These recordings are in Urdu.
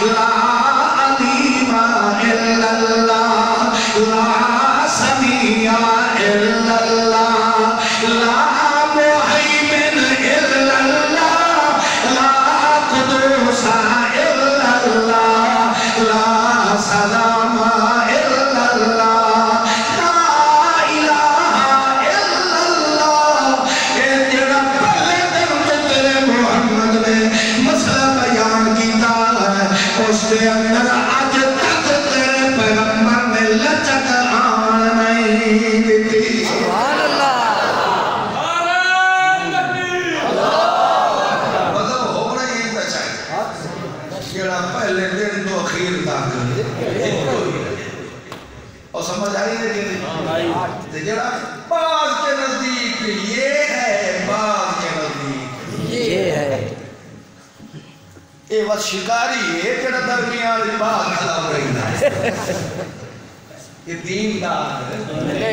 لا علیم الا اللہ لا سمیع الا اللہ لا محیمن الا اللہ لا قدوس الا اللہ لا سلام الا اللہ لا الہ الا اللہ۔ اے جڑا پہلے دن تو تیرے محمد نے مسئلہ بیان کیتا ہے اس کے اندر آج تک تیرے پیغمبر نے لچک آن نہیں دیتی۔ سبحان اللہ مطلب ہو رہا یہ تھا چاہیے جڑا پہلے دن تو اخیر تک ایک کوئی ہے اور سمجھ آئی ہے کہ نہیں جڑا بعض کے نزدیک یہ ہے بعض کے نزدیک یہ ہے یہ بس شکاری ہے جڑا درمیان بعض کھلا ہو رہی ہے یہ دین دار ہے۔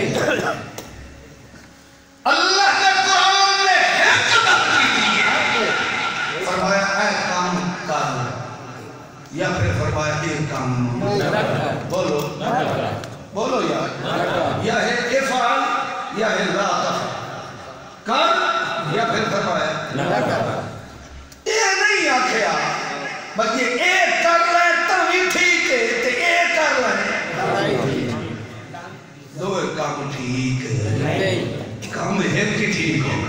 اللہ کے قرآن نے حکمت کی دی ہے، فرمایا اے کام کر یا پھر فرمایا ایک کام بولو بولو یا ہے افعل یا ہے لا تفعل، کر یا پھر فرمایا یہ نہیں آکھیا بلکہ ایک کر لیں تبھی ٹھیک ہے تے ایک کر لیں دو کام ٹھیک ہے کام ایک کی ٹھیک ہو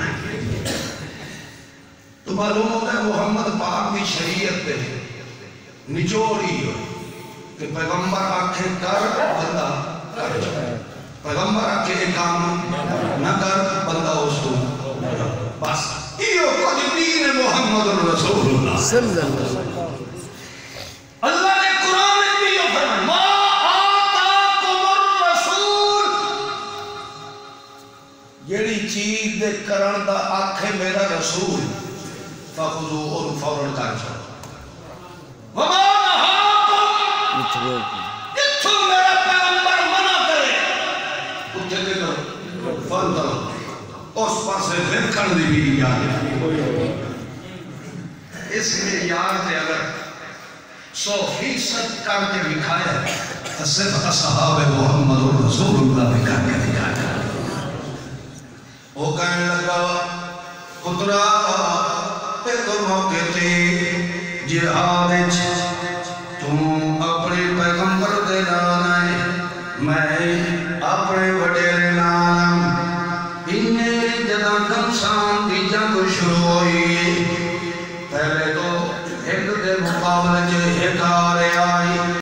تو معلوم ہوتا ہے محمد پاک کی شریعت پہ نچوڑی ہو کہ پیغمبر آنکھیں کر بندہ کر جائے، پیغمبر آنکھیں کام نہ کر بندہ اس کو بس یہ کچھ دین محمد رسول اللہ صلی اللہ علیہ وسلم۔ اللہ نے قرآن میں بھی یہ فرمایا ما آتاکم الرسول، جیڑی چیز دے کرن دا آکھے میرا رسول فخذو اور فوراً کر جاؤ، وما نہاکم جتھو میرا پیغمبر منع کرے اتھے دے دو فانتظروا، اس پاسے پھر کر دی بھی یاد ہے۔ اس میں یاد ہے اگر 100% کر کے دکھایا تو صرف اصحاب محمد رسول اللہ نے کر کے دکھایا۔ وہ کہنے لگا خطرہ ایک موقع تھی جہاد تم اپنے پیغمبر دے نال آئے میں اپنے وڈیرے نال انہیں جدہ کمسان دی جنگ شروع ہوئی پہلے تو ایک دے مقابلے ایک